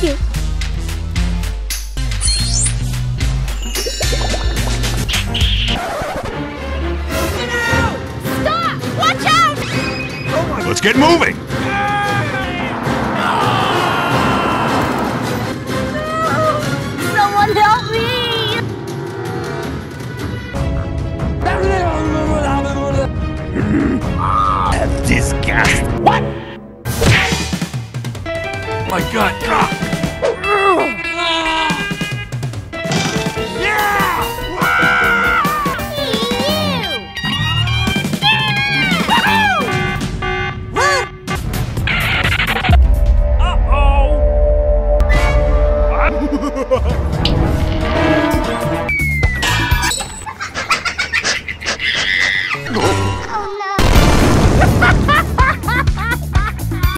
you. Stop! Watch out! Let's get moving! Someone help me! Disgust! What? My gut!